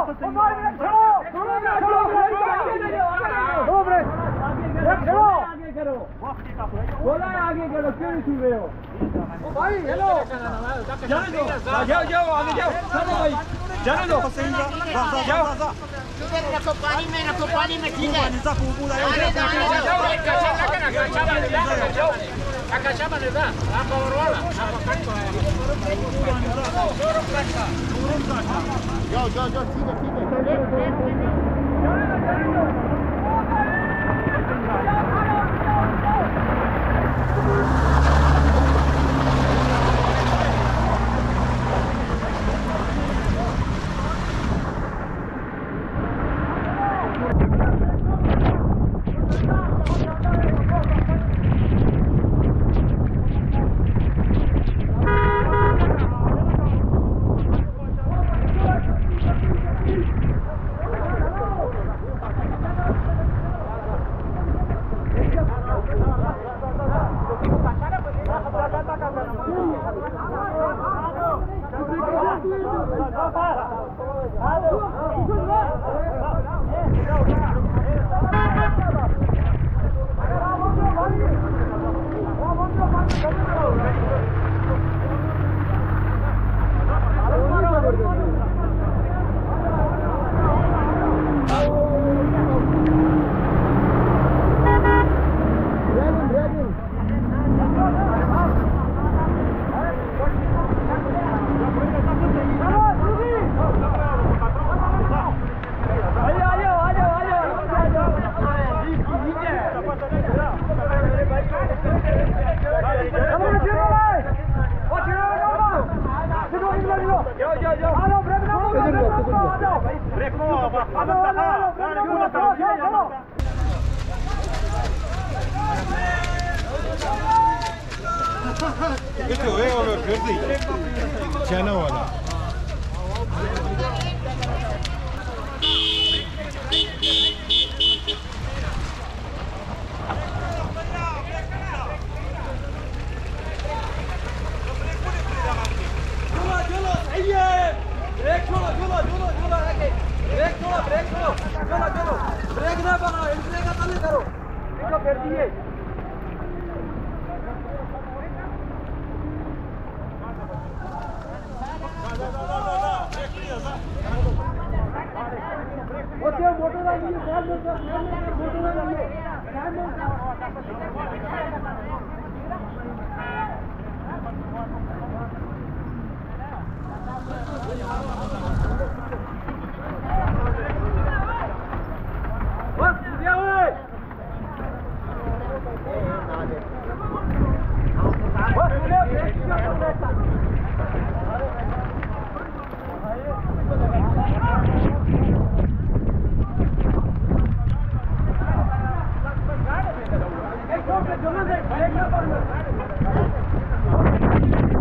आगे करो क्यों नहीं छू रहे हो भाई हेलो जाने दो जाओ जाओ आगे जाओ चलो भाई जाने दो जाओ रखो पानी में ठीक है चैना वाला ब्रेक ना बनाओ इंट्री का तले करो देखो कर दिए ओके मोटर आ गई है मोटर आ गई है